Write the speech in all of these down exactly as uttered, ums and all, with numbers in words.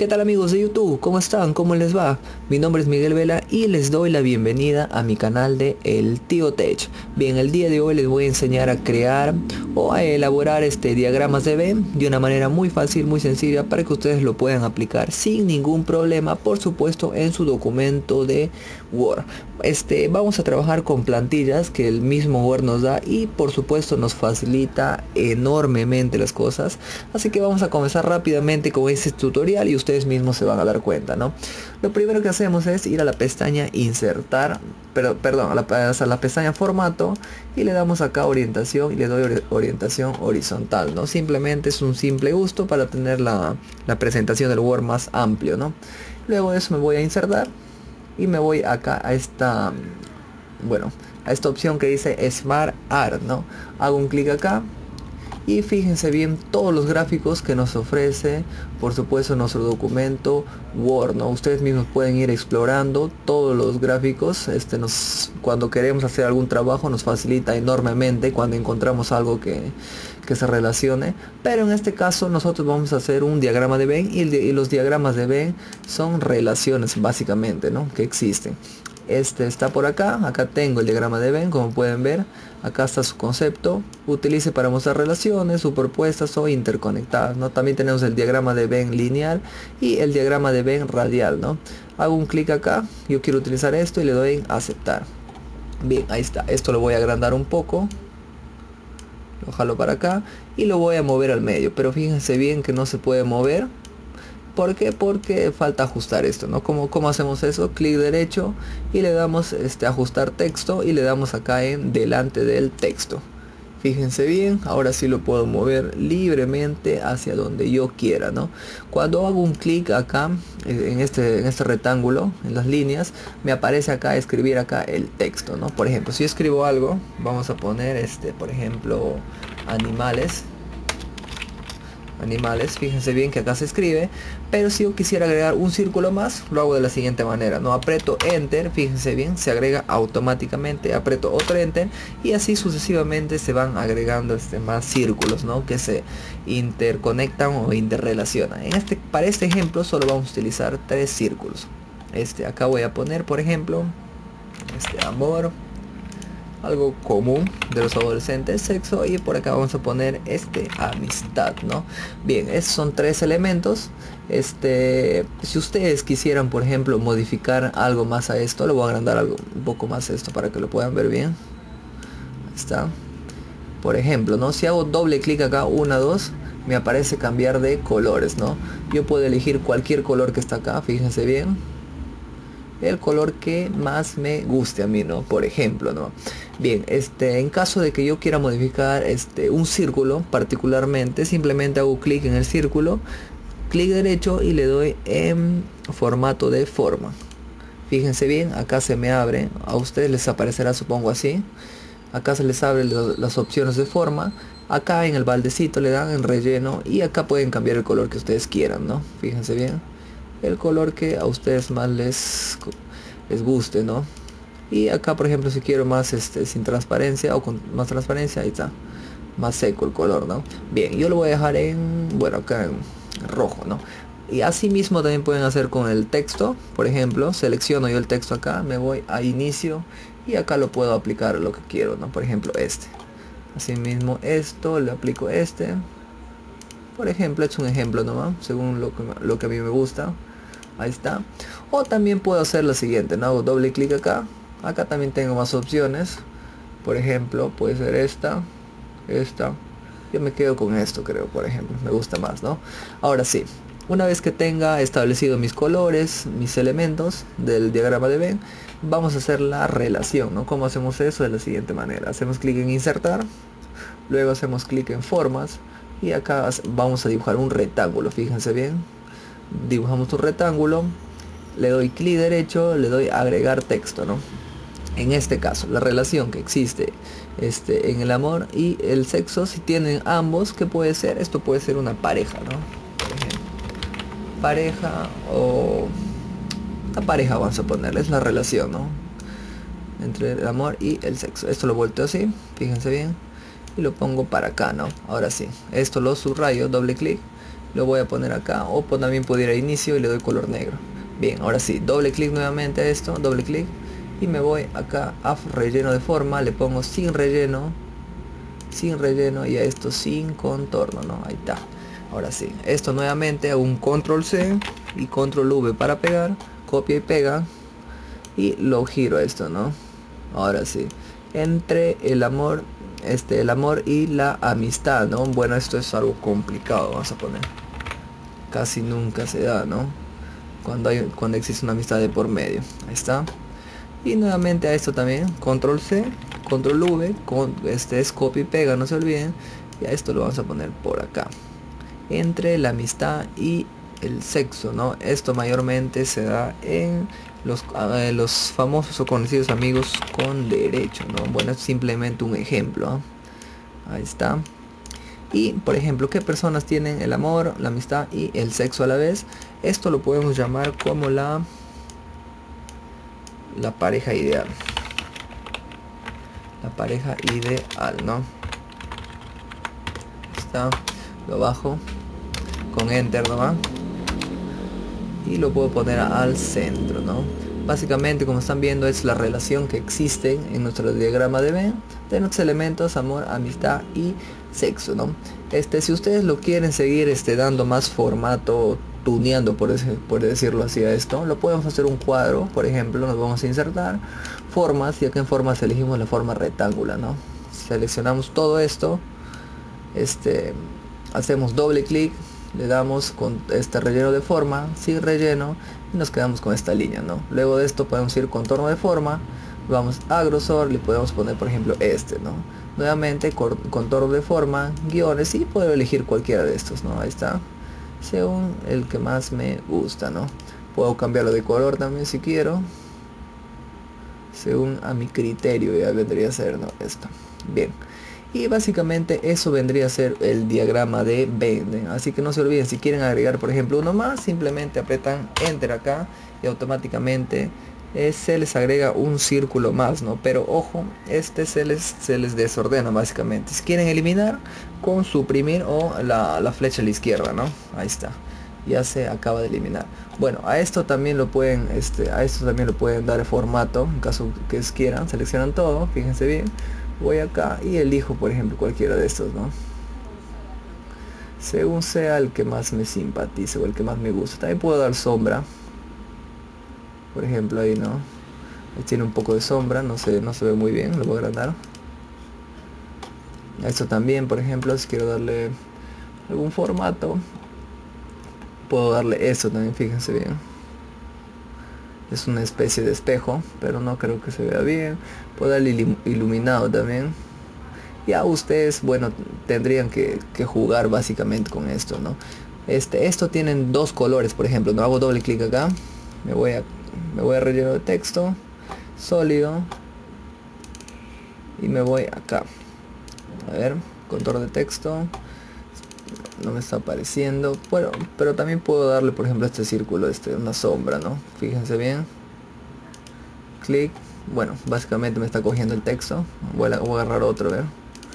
¿Qué tal amigos de YouTube? ¿Cómo están? ¿Cómo les va? Mi nombre es Miguel Vela y les doy la bienvenida a mi canal de El Tío Tech. Bien, el día de hoy les voy a enseñar a crear o a elaborar este diagramas de Venn de una manera muy fácil, muy sencilla para que ustedes lo puedan aplicar sin ningún problema, por supuesto, en su documento de Word. Este, vamos a trabajar con plantillas que el mismo Word nos da y por supuesto nos facilita enormemente las cosas. Así que vamos a comenzar rápidamente con este tutorial y ustedes mismos se van a dar cuenta, ¿no? Lo primero que hacemos es ir a la pestaña insertar, pero, perdón, a la, a la pestaña formato y le damos acá orientación y le doy or, orientación horizontal, ¿no? Simplemente es un simple gusto para tener la, la presentación del Word más amplio, ¿no? Luego de eso me voy a insertar y me voy acá a esta, bueno, a esta opción que dice Smart Art, ¿no? Hago un clic acá. Y fíjense bien todos los gráficos que nos ofrece, por supuesto, nuestro documento Word, ¿no? Ustedes mismos pueden ir explorando todos los gráficos. Este nos, cuando queremos hacer algún trabajo nos facilita enormemente cuando encontramos algo que, que se relacione. Pero en este caso nosotros vamos a hacer un diagrama de Venn y, el, y los diagramas de Venn son relaciones básicamente, ¿no? Que existen. Este está por acá, acá tengo el diagrama de Venn, como pueden ver, acá está su concepto, utilice para mostrar relaciones superpuestas o interconectadas, ¿no? También tenemos el diagrama de Venn lineal y el diagrama de Venn radial, ¿no? Hago un clic acá, yo quiero utilizar esto y le doy en aceptar. Bien, ahí está, esto lo voy a agrandar un poco, lo jalo para acá y lo voy a mover al medio, pero fíjense bien que no se puede mover. ¿Por qué? Porque falta ajustar esto, ¿no? ¿Cómo, cómo hacemos eso? Clic derecho y le damos este ajustar texto y le damos acá en delante del texto. Fíjense bien, ahora sí lo puedo mover libremente hacia donde yo quiera, ¿no? Cuando hago un clic acá en este, en este rectángulo, en las líneas, me aparece acá escribir acá el texto, ¿no? Por ejemplo, si escribo algo, vamos a poner este, por ejemplo, animales. animales, fíjense bien que acá se escribe, pero si yo quisiera agregar un círculo más, lo hago de la siguiente manera, no aprieto enter, fíjense bien, se agrega automáticamente, aprieto otro enter y así sucesivamente se van agregando este más círculos, ¿no? Que se interconectan o interrelacionan. En este, para este ejemplo solo vamos a utilizar tres círculos. Este acá voy a poner, por ejemplo, este amor, algo común de los adolescentes, sexo, y por acá vamos a poner este amistad, ¿no? Bien, estos son tres elementos. Este, si ustedes quisieran, por ejemplo, modificar algo más a esto, le voy a agrandar algo un poco más esto para que lo puedan ver bien. Ahí está. Por ejemplo, ¿no? Si hago doble clic acá, uno, dos, me aparece cambiar de colores, ¿no? Yo puedo elegir cualquier color que está acá, fíjense bien, el color que más me guste a mí, ¿no? Por ejemplo, ¿no? Bien, este, en caso de que yo quiera modificar este, un círculo particularmente, simplemente hago clic en el círculo, clic derecho y le doy en formato de forma. Fíjense bien, acá se me abre, a ustedes les aparecerá supongo así, acá se les abre lo, las opciones de forma, acá en el baldecito le dan en relleno y acá pueden cambiar el color que ustedes quieran, ¿no? Fíjense bien, el color que a ustedes más les, les guste, ¿no? Y acá por ejemplo si quiero más este sin transparencia o con más transparencia, ahí está, más seco el color, ¿no? Bien, yo lo voy a dejar en, bueno, acá en rojo, ¿no? Y así mismo también pueden hacer con el texto. Por ejemplo, selecciono yo el texto acá, me voy a inicio y acá lo puedo aplicar lo que quiero, ¿no? Por ejemplo este, así mismo esto, le aplico este. Por ejemplo, es un ejemplo nomás, según lo que, lo que a mí me gusta. Ahí está. O también puedo hacer lo siguiente, ¿no? Hago doble clic acá. Acá también tengo más opciones. Por ejemplo, puede ser esta, esta. Yo me quedo con esto, creo, por ejemplo. Me gusta más, ¿no? Ahora sí, una vez que tenga establecido mis colores, mis elementos del diagrama de Venn, vamos a hacer la relación, ¿no? ¿Cómo hacemos eso? De la siguiente manera. Hacemos clic en insertar. Luego hacemos clic en formas. Y acá vamos a dibujar un rectángulo, fíjense bien. Dibujamos un rectángulo, le doy clic derecho, le doy agregar texto, ¿no? En este caso, la relación que existe este, en el amor y el sexo, si tienen ambos, ¿qué puede ser? Esto puede ser una pareja, ¿no? Por ejemplo, pareja o... la pareja vamos a ponerle, es la relación, ¿no? Entre el amor y el sexo. Esto lo volteo así, fíjense bien. Y lo pongo para acá, ¿no? Ahora sí, esto lo subrayo, doble clic. lo voy a poner acá, o pues también puedo ir a inicio y le doy color negro. Bien, ahora sí, doble clic nuevamente a esto, doble clic, y me voy acá a relleno de forma, le pongo sin relleno, sin relleno, y a esto sin contorno, ¿no? Ahí está. Ahora sí, esto nuevamente hago un control C y control V para pegar, copia y pega, y lo giro a esto, ¿no? Ahora sí, entre el amor, este, el amor y la amistad, ¿no? Bueno, esto es algo complicado, vamos a poner. Casi nunca se da, ¿no? Cuando hay, cuando existe una amistad de por medio. Ahí está. Y nuevamente a esto también, control C, control V, con, este es copia y pega, no se olviden. Y a esto lo vamos a poner por acá. Entre la amistad y el sexo, ¿no? Esto mayormente se da en los, eh, los famosos o conocidos amigos con derecho, ¿no? Bueno, es simplemente un ejemplo, ¿eh? Ahí está. Y por ejemplo, ¿qué personas tienen el amor, la amistad y el sexo a la vez? Esto lo podemos llamar como la la pareja ideal. La pareja ideal, ¿no? Ahí está. Lo bajo con enter nomás y lo puedo poner al centro, ¿no? Básicamente, como están viendo, es la relación que existe en nuestro diagrama de Venn de nuestros elementos amor, amistad y sexo, ¿no? Este, si ustedes lo quieren seguir este, dando más formato, tuneando por, ese, por decirlo así a esto, lo podemos hacer un cuadro, por ejemplo, nos vamos a insertar formas, y acá en formas elegimos la forma rectangular, ¿no? Seleccionamos todo esto, este, hacemos doble clic, le damos con este relleno de forma, sin relleno, y nos quedamos con esta línea, ¿no? Luego de esto podemos ir contorno de forma, vamos a grosor, le podemos poner por ejemplo este, ¿no? Nuevamente contorno de forma, guiones, y puedo elegir cualquiera de estos, ¿no? Ahí está, según el que más me gusta, ¿no? Puedo cambiarlo de color también si quiero, según a mi criterio ya vendría a ser, ¿no? Esto, bien. Y básicamente eso vendría a ser el diagrama de Venn. Así que no se olviden, si quieren agregar por ejemplo uno más, simplemente apretan enter acá y automáticamente eh, se les agrega un círculo más, ¿no? Pero ojo, este se les, se les desordena básicamente. Si quieren eliminar, con suprimir o la, la flecha a la izquierda, ¿no? Ahí está. Ya se acaba de eliminar. Bueno, a esto también lo pueden, este, a esto también lo pueden dar formato, en caso que quieran, seleccionan todo, fíjense bien. Voy acá y elijo por ejemplo cualquiera de estos, ¿no? Según sea el que más me simpatice o el que más me gusta. También puedo dar sombra, por ejemplo ahí, ¿no? Ahí tiene un poco de sombra, no se, no se ve muy bien, lo voy a agrandar. A esto también, por ejemplo, si quiero darle algún formato, puedo darle eso también, fíjense bien. Es una especie de espejo, pero no creo que se vea bien. Puedo darle iluminado también. Ya ustedes, bueno, tendrían que, que jugar básicamente con esto, ¿no? Este, esto tienen dos colores, por ejemplo. No hago doble clic acá. Me voy a, me voy a relleno de texto, sólido, y me voy acá. A ver, contorno de texto. No me está apareciendo, bueno, pero también puedo darle por ejemplo a este círculo, este, una sombra, ¿no? Fíjense bien, clic, bueno, básicamente me está cogiendo el texto. Voy a, voy a agarrar otro, ¿ver?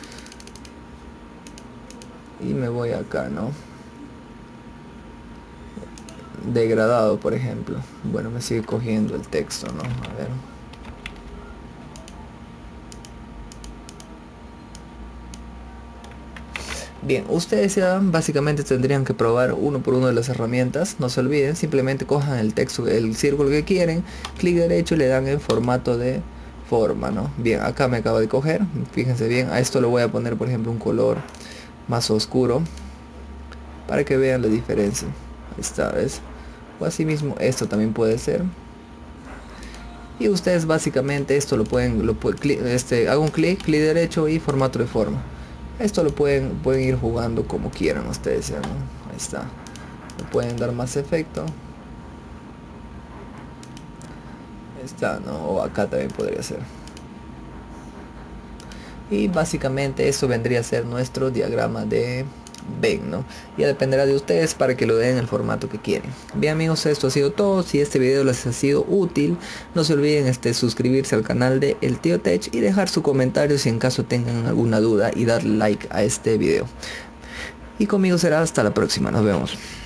Y me voy acá, ¿no? Degradado, por ejemplo. Bueno, me sigue cogiendo el texto, ¿no? A ver. Bien, ustedes ya básicamente tendrían que probar uno por uno de las herramientas. No se olviden, simplemente cojan el texto, el círculo que quieren, clic derecho y le dan en formato de forma, ¿no? Bien, acá me acaba de coger, fíjense bien. A esto le voy a poner por ejemplo un color más oscuro para que vean la diferencia. Esta vez, o así mismo esto también puede ser. Y ustedes básicamente esto lo pueden, lo pueden este, hago un clic, clic derecho y formato de forma. Esto lo pueden, pueden ir jugando como quieran ustedes, ¿no? Ahí está. Le pueden dar más efecto. Ahí está, ¿no? O acá también podría ser. Y básicamente eso vendría a ser nuestro diagrama de Venn, ¿no? Ya dependerá de ustedes para que lo den en el formato que quieren. Bien amigos, esto ha sido todo. Si este video les ha sido útil, no se olviden este suscribirse al canal de El Tío Tech y dejar su comentario si en caso tengan alguna duda, y darle like a este video. y conmigo será hasta la próxima. Nos vemos.